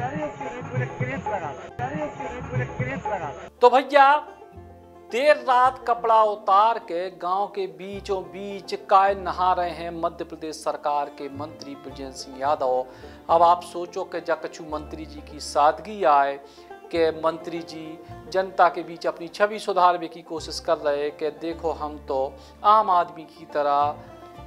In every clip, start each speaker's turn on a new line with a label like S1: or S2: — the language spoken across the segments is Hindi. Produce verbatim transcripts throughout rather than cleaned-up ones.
S1: तो भैया देर रात कपड़ा उतार के गांव के बीचों बीच काय नहा रहे हैं मध्य प्रदेश सरकार के मंत्री बृजेंद्र सिंह यादव। अब आप सोचो कि जकछु मंत्री जी की सादगी आए कि मंत्री जी जनता के बीच अपनी छवि सुधारने की कोशिश कर रहे कि देखो हम तो आम आदमी की तरह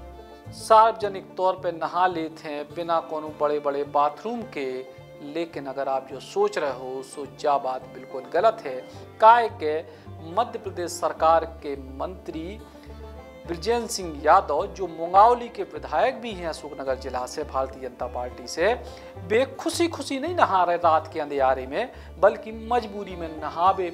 S1: सार्वजनिक तौर पे नहा लेते हैं बिना कोनो बड़े बड़े बाथरूम के। लेकिन अगर आप जो सोच रहे हो सो जा बात बिल्कुल गलत है। काय के मध्य प्रदेश सरकार के मंत्री बृजेंद्र सिंह यादव जो मुंगावली के विधायक भी हैं अशोकनगर जिला से भारतीय जनता पार्टी से, वे खुशी खुशी नहीं नहा रहे रात के अंधियारे में, बल्कि मजबूरी में नहावे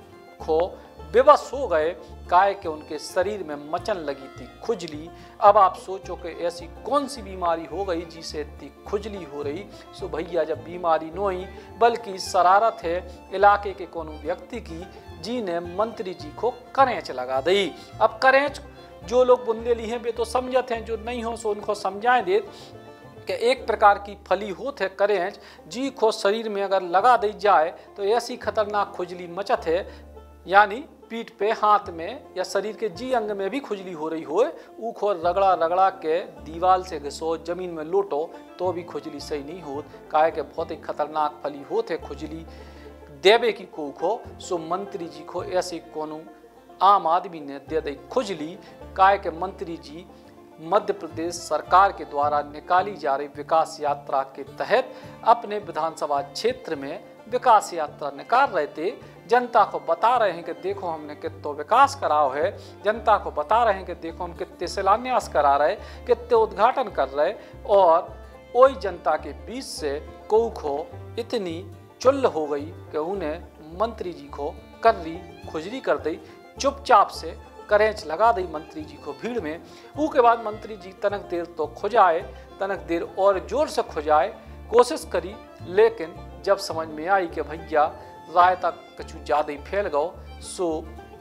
S1: खो बेबस हो गए। काय के उनके शरीर में मचन लगी थी खुजली। अब आप सोचो कि ऐसी कौन सी बीमारी हो गई जिसे इतनी खुजली हो रही। सो भैया जब बीमारी नहीं बल्कि शरारत है इलाके के कोनो व्यक्ति की, जी ने मंत्री जी को करेंच लगा दी। अब करेंच जो लोग बुंदेली हैं वे तो समझते हैं, जो नहीं हो सो उनको समझाएं दे कि एक प्रकार की फली होत है करेंच, जी को शरीर में अगर लगा दी जाए तो ऐसी खतरनाक खुजली मचत है, यानी पीठ पे हाथ में या शरीर के जी अंग में भी खुजली हो रही हो, ऊ खो रगड़ा रगड़ा के दीवार से घिसो जमीन में लोटो तो भी खुजली सही नहीं होत। काहे के बहुत ही खतरनाक फली होत है खुजली देवे की को खो। सो मंत्री जी को ऐसे कोनो आम आदमी ने दे दी खुजली। काहे के मंत्री जी मध्य प्रदेश सरकार के द्वारा निकाली जा रही विकास यात्रा के तहत अपने विधानसभा क्षेत्र में विकास यात्रा निकाल रहे थे। जनता को बता रहे हैं कि देखो हमने कितना विकास कराओ है, जनता को बता रहे हैं कि देखो हम कितने शिलान्यास करा रहे, कितने उद्घाटन कर रहे, और वही जनता के बीच से को खो इतनी चुल्ल हो गई कि उन्हें मंत्री जी को कर्री खुजली कर दी। चुपचाप से करेंच लगा दी मंत्री जी को भीड़ में। वो के बाद मंत्री जी तनक देर तो खुजाए, तनक देर और जोर से खुजाए कोशिश करी, लेकिन जब समझ में आई कि भैया राय तक कछु ज़्यादा ही फैल गओ, सो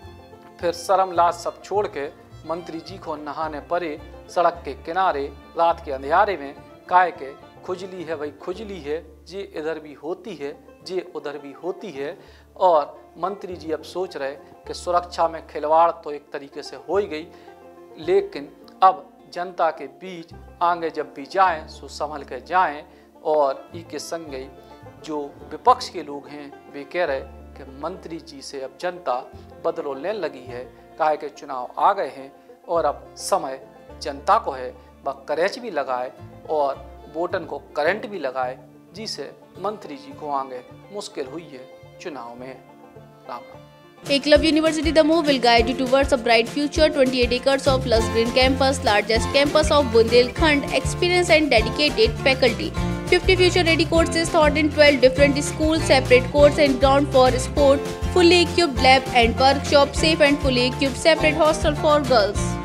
S1: फिर शर्म लाज सब छोड़ के मंत्री जी को नहाने पड़े सड़क के किनारे रात के अंधियारे में। काय के खुजली है भाई खुजली है, जे इधर भी होती है जे उधर भी होती है। और मंत्री जी अब सोच रहे कि सुरक्षा में खिलवाड़ तो एक तरीके से हो ही गई, लेकिन अब जनता के बीच आगे जब भी जाएं सो संभल के जाएं। और ई के संग जो विपक्ष के लोग हैं वे कह रहे कि मंत्री जी से अब जनता बदलो लेने लगी है। काहे के चुनाव आ गए हैं और अब समय जनता को है वह करेंच भी लगाए और वोटन को करंट भी लगाए, जिसे मंत्री जी को आगे मुश्किल हुई है चुनाव में। Ram Ram.
S2: Eklavya University Damoh will guide you towards a bright future. twenty-eight acres of lush green campus, largest campus of Bundelkhand, experienced and dedicated faculty. fifty future-ready courses taught in twelve different schools, separate courts and ground for sport, fully equipped lab and workshop, safe and fully equipped separate hostel for girls.